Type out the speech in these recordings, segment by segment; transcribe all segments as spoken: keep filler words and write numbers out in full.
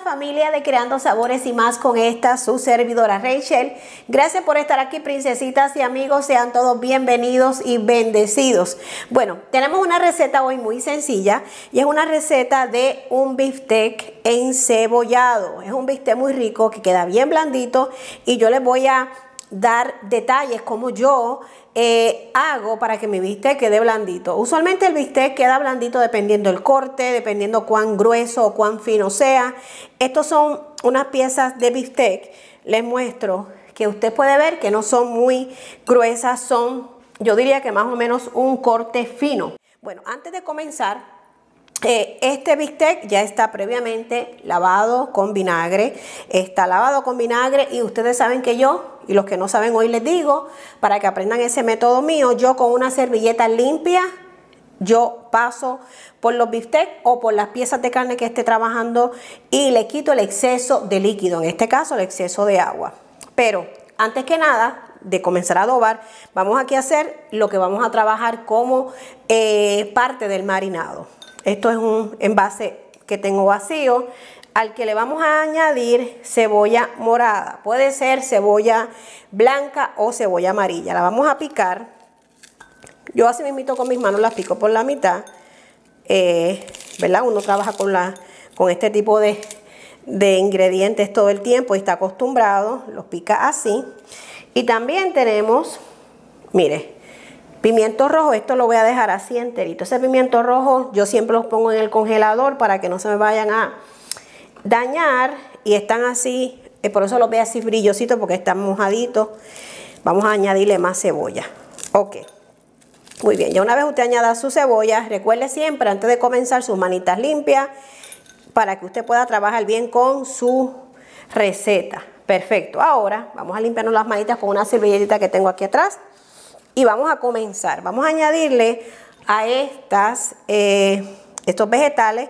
familia de Creando Sabores y Más con esta su servidora Rachel. Gracias por estar aquí, princesitas y amigos, sean todos bienvenidos y bendecidos. Bueno, tenemos una receta hoy muy sencilla y es una receta de un bistec encebollado. Es un bistec muy rico que queda bien blandito y yo les voy a dar detalles como yo eh, hago para que mi bistec quede blandito. Usualmente el bistec queda blandito dependiendo del corte, dependiendo cuán grueso o cuán fino sea. Estos son unas piezas de bistec. Les muestro que usted puede ver que no son muy gruesas, son, yo diría que más o menos un corte fino. Bueno, antes de comenzar, Eh, este bistec ya está previamente lavado con vinagre, está lavado con vinagre y ustedes saben que yo, y los que no saben hoy les digo, para que aprendan ese método mío, yo con una servilleta limpia, yo paso por los bistecs o por las piezas de carne que esté trabajando y le quito el exceso de líquido, en este caso el exceso de agua. Pero antes que nada de comenzar a adobar, vamos aquí a hacer lo que vamos a trabajar como eh, parte del marinado. Esto es un envase que tengo vacío al que le vamos a añadir cebolla morada. Puede ser cebolla blanca o cebolla amarilla. La vamos a picar. Yo así mismo con mis manos las pico por la mitad. Eh, ¿verdad? Uno trabaja con, la, con este tipo de, de ingredientes todo el tiempo y está acostumbrado. Los pica así. Y también tenemos, mire, pimiento rojo. Esto lo voy a dejar así enterito. Ese pimiento rojo yo siempre los pongo en el congelador para que no se me vayan a dañar. Y están así, eh, por eso los veo así brillositos porque están mojaditos. Vamos a añadirle más cebolla. Ok. Muy bien, ya una vez usted añada su cebolla, recuerde siempre antes de comenzar sus manitas limpias para que usted pueda trabajar bien con su receta. Perfecto. Ahora vamos a limpiarnos las manitas con una servilletita que tengo aquí atrás. Y vamos a comenzar. Vamos a añadirle a estas, eh, estos vegetales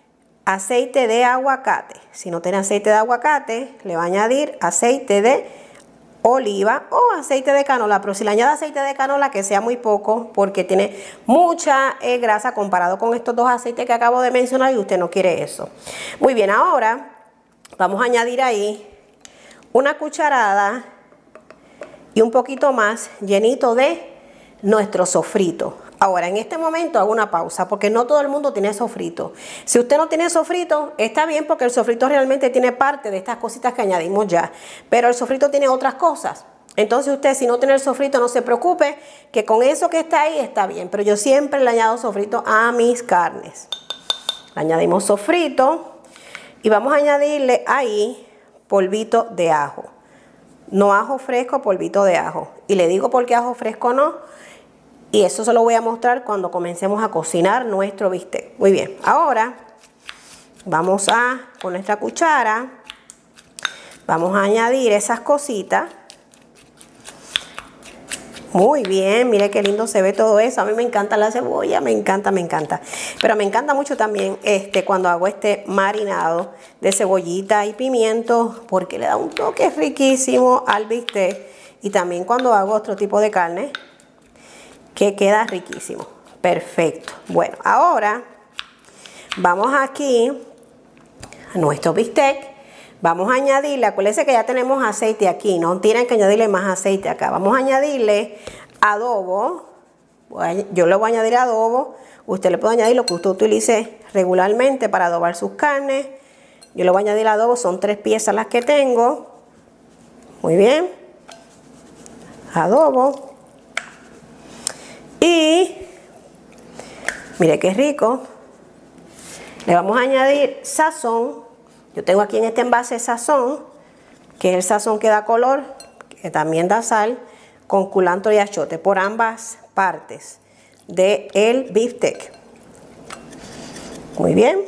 aceite de aguacate. Si no tiene aceite de aguacate, le va a añadir aceite de oliva o aceite de canola. Pero si le añade aceite de canola, que sea muy poco, porque tiene mucha eh, grasa comparado con estos dos aceites que acabo de mencionar y usted no quiere eso. Muy bien, ahora vamos a añadir ahí una cucharada y un poquito más llenito de nuestro sofrito. Ahora, en este momento hago una pausa porque no todo el mundo tiene sofrito. Si usted no tiene sofrito, está bien porque el sofrito realmente tiene parte de estas cositas que añadimos ya. Pero el sofrito tiene otras cosas. Entonces usted, si no tiene el sofrito, no se preocupe, que con eso que está ahí está bien. Pero yo siempre le añado sofrito a mis carnes. Le añadimos sofrito y vamos a añadirle ahí polvito de ajo. No ajo fresco, polvito de ajo. Y le digo por qué ajo fresco no. Y eso se lo voy a mostrar cuando comencemos a cocinar nuestro bistec. Muy bien. Ahora vamos a, con nuestra cuchara, vamos a añadir esas cositas. Muy bien, mire qué lindo se ve todo eso. A mí me encanta la cebolla, me encanta, me encanta. Pero me encanta mucho también este cuando hago este marinado de cebollita y pimiento, porque le da un toque riquísimo al bistec. Y también cuando hago otro tipo de carne, que queda riquísimo. Perfecto. Bueno, ahora vamos aquí a nuestro bistec. Vamos a añadirle, acuérdense que ya tenemos aceite aquí, no tienen que añadirle más aceite acá. Vamos a añadirle adobo, yo le voy a añadir adobo, usted le puede añadir lo que usted utilice regularmente para adobar sus carnes. Yo le voy a añadir adobo, son tres piezas las que tengo. Muy bien. Adobo. Y, mire qué rico. Le vamos a añadir sazón. Yo tengo aquí en este envase sazón, que es el sazón que da color, que también da sal, con culantro y achiote por ambas partes del bistec. Muy bien.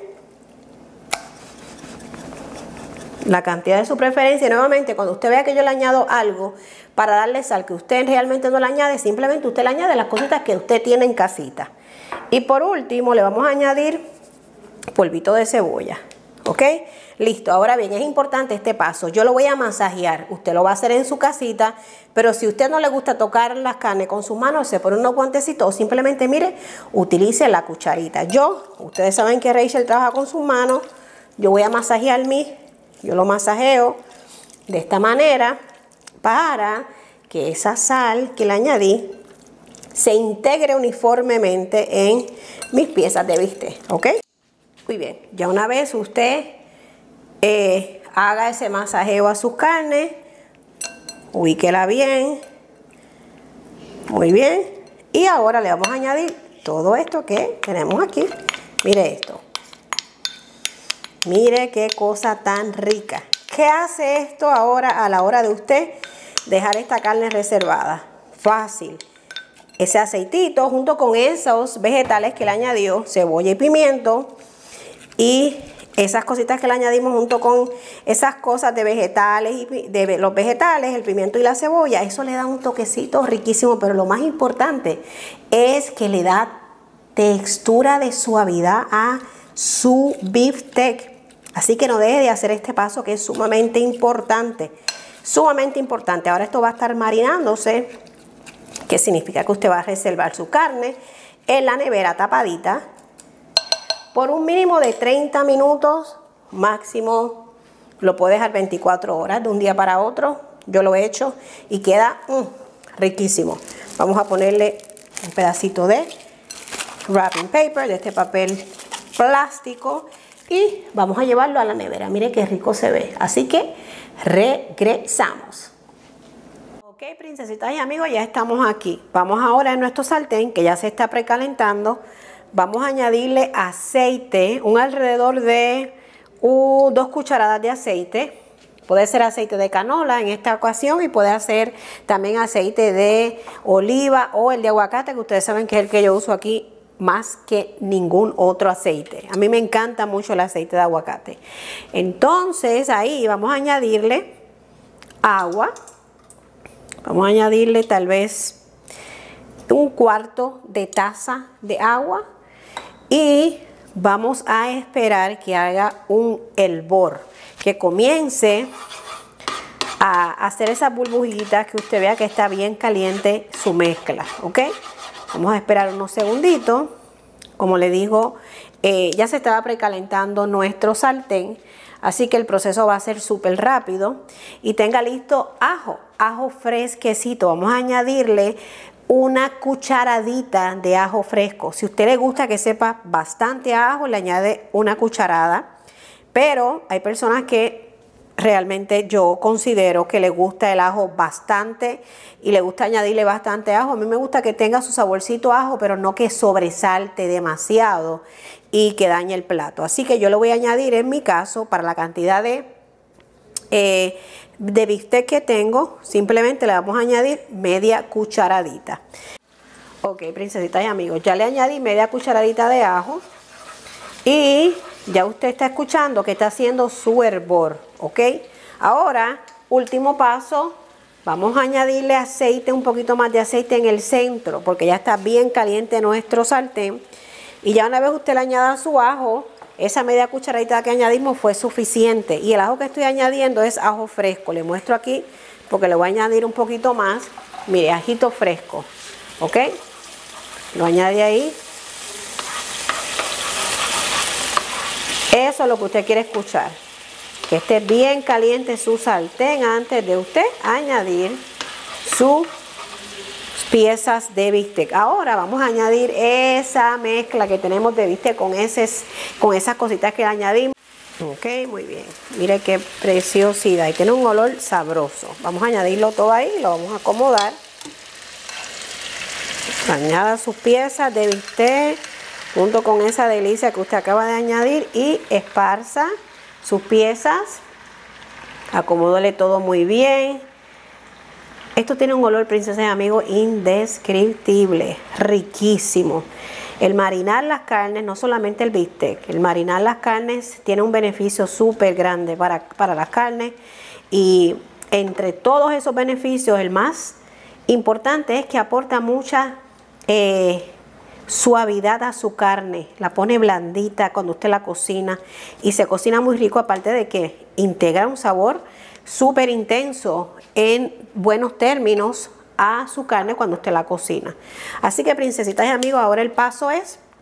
La cantidad de su preferencia. Y nuevamente, cuando usted vea que yo le añado algo para darle sal, que usted realmente no le añade, simplemente usted le añade las cositas que usted tiene en casita. Y por último, le vamos a añadir polvito de cebolla. ¿Ok? Listo. Ahora bien, es importante este paso. Yo lo voy a masajear. Usted lo va a hacer en su casita, pero si a usted no le gusta tocar las carnes con sus manos, se pone unos guantecitos o simplemente, mire, utilice la cucharita. Yo, ustedes saben que Rachel trabaja con sus manos, yo voy a masajear mi, yo lo masajeo de esta manera para que esa sal que le añadí se integre uniformemente en mis piezas de bistec, ¿ok? Muy bien, ya una vez usted eh, haga ese masajeo a sus carnes, ubíquela bien, muy bien, y ahora le vamos a añadir todo esto que tenemos aquí. Mire esto, mire qué cosa tan rica. ¿Qué hace esto ahora a la hora de usted dejar esta carne reservada? Fácil. Ese aceitito junto con esos vegetales que le añadió, cebolla y pimiento, y esas cositas que le añadimos junto con esas cosas de vegetales y de los vegetales, el pimiento y la cebolla, eso le da un toquecito riquísimo, pero lo más importante es que le da textura de suavidad a su bistec. Así que no deje de hacer este paso, que es sumamente importante, sumamente importante. Ahora esto va a estar marinándose, que significa que usted va a reservar su carne en la nevera tapadita por un mínimo de treinta minutos, máximo lo puede dejar veinticuatro horas de un día para otro. Yo lo he hecho y queda mmm, riquísimo. Vamos a ponerle un pedacito de wrapping paper, de este papel plástico, y vamos a llevarlo a la nevera. Mire qué rico se ve. Así que regresamos. Ok, princesitas y amigos, ya estamos aquí. Vamos ahora en nuestro sartén, que ya se está precalentando. Vamos a añadirle aceite, un alrededor de uh, dos cucharadas de aceite. Puede ser aceite de canola en esta ocasión, y puede ser también aceite de oliva o el de aguacate, que ustedes saben que es el que yo uso aquí más que ningún otro aceite. A mí me encanta mucho el aceite de aguacate. Entonces ahí vamos a añadirle agua. Vamos a añadirle tal vez un cuarto de taza de agua y vamos a esperar que haga un hervor, que comience a hacer esas burbujitas, que usted vea que está bien caliente su mezcla, ¿ok? Vamos a esperar unos segunditos. Como le digo, eh, ya se estaba precalentando nuestro sartén, así que el proceso va a ser súper rápido. Y tenga listo ajo, ajo fresquecito. Vamos a añadirle una cucharadita de ajo fresco. Si a usted le gusta que sepa bastante a ajo, le añade una cucharada. Pero hay personas que realmente yo considero que le gusta el ajo bastante y le gusta añadirle bastante ajo. A mí me gusta que tenga su saborcito a ajo, pero no que sobresalte demasiado y que dañe el plato. Así que yo le voy a añadir, en mi caso, para la cantidad de, eh, de bistec que tengo, simplemente le vamos a añadir media cucharadita. Ok, princesitas y amigos, ya le añadí media cucharadita de ajo y ya usted está escuchando que está haciendo su hervor, ¿ok? Ahora, último paso, vamos a añadirle aceite, un poquito más de aceite en el centro, porque ya está bien caliente nuestro sartén. Y ya una vez usted le añada su ajo, esa media cucharadita que añadimos fue suficiente. Y el ajo que estoy añadiendo es ajo fresco. Le muestro aquí, porque le voy a añadir un poquito más. Mire, ajito fresco, ¿ok? Lo añade ahí. Eso es lo que usted quiere escuchar, que esté bien caliente su sartén antes de usted añadir sus piezas de bistec. Ahora vamos a añadir esa mezcla que tenemos de bistec con, ese, con esas cositas que le añadimos. Ok, muy bien. Mire qué preciosidad y tiene un olor sabroso. Vamos a añadirlo todo ahí, lo vamos a acomodar. Añada sus piezas de bistec junto con esa delicia que usted acaba de añadir y esparza sus piezas. Acomódale todo muy bien. Esto tiene un olor, princesas y amigos, indescriptible, riquísimo. El marinar las carnes, no solamente el bistec, el marinar las carnes tiene un beneficio súper grande para, para las carnes. Y entre todos esos beneficios, el más importante es que aporta mucha eh, suavidad a su carne, la pone blandita cuando usted la cocina y se cocina muy rico, aparte de que integra un sabor súper intenso en buenos términos a su carne cuando usted la cocina. Así que, princesitas y amigos, ahora el paso es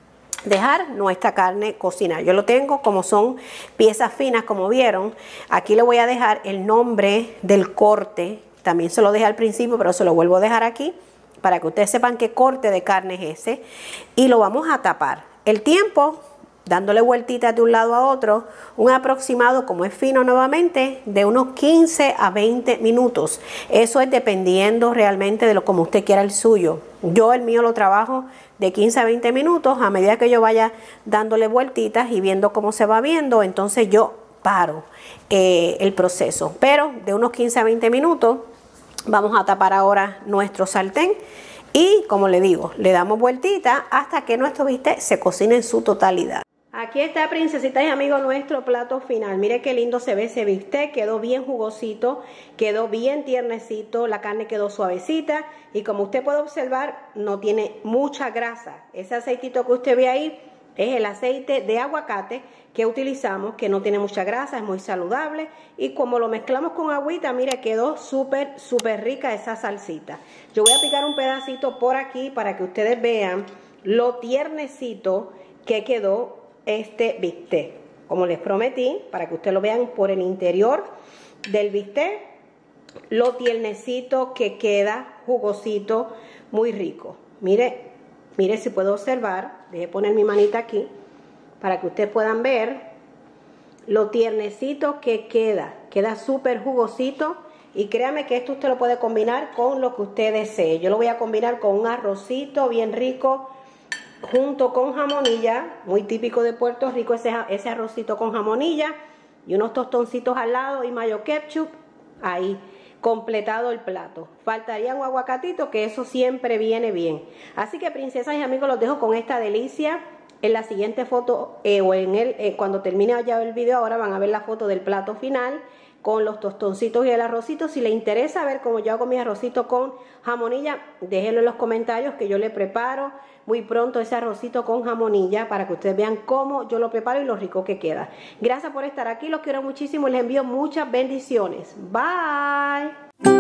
dejar nuestra carne cocinar. Yo lo tengo como son piezas finas, como vieron. Aquí le voy a dejar el nombre del corte. También se lo dejé al principio, pero se lo vuelvo a dejar aquí para que ustedes sepan qué corte de carne es ese. Y lo vamos a tapar. El tiempo, dándole vueltitas de un lado a otro, un aproximado, como es fino nuevamente, de unos quince a veinte minutos. Eso es dependiendo realmente de lo como usted quiera el suyo. Yo el mío lo trabajo de quince a veinte minutos. A medida que yo vaya dándole vueltitas y viendo cómo se va viendo, entonces yo paro eh, el proceso. Pero de unos quince a veinte minutos vamos a tapar ahora nuestro sartén. Y como le digo, le damos vueltita hasta que nuestro bistec se cocine en su totalidad. Aquí está, princesitas y amigos, nuestro plato final. Mire qué lindo se ve ese bistec, quedó bien jugosito, quedó bien tiernecito, la carne quedó suavecita y como usted puede observar, no tiene mucha grasa. Ese aceitito que usted ve ahí es el aceite de aguacate que utilizamos, que no tiene mucha grasa, es muy saludable y como lo mezclamos con agüita, mire, quedó súper, súper rica esa salsita. Yo voy a picar un pedacito por aquí para que ustedes vean lo tiernecito que quedó este bistec, como les prometí, para que ustedes lo vean por el interior del bistec, lo tiernecito que queda, jugosito, muy rico. Mire, mire si puedo observar, deje poner mi manita aquí, para que ustedes puedan ver lo tiernecito que queda, queda súper jugosito y créanme que esto usted lo puede combinar con lo que usted desee. Yo lo voy a combinar con un arrocito bien rico, junto con jamonilla, muy típico de Puerto Rico, ese, ese arrocito con jamonilla y unos tostoncitos al lado y mayo ketchup, ahí completado el plato. Faltaría un aguacatito, que eso siempre viene bien. Así que princesas y amigos, los dejo con esta delicia. En la siguiente foto eh, o en el eh, cuando termine ya el video, ahora van a ver la foto del plato final con los tostoncitos y el arrocito. Si les interesa ver cómo yo hago mi arrocito con jamonilla, déjenlo en los comentarios que yo le preparo muy pronto ese arrocito con jamonilla para que ustedes vean cómo yo lo preparo y lo rico que queda. Gracias por estar aquí, los quiero muchísimo y les envío muchas bendiciones. Bye.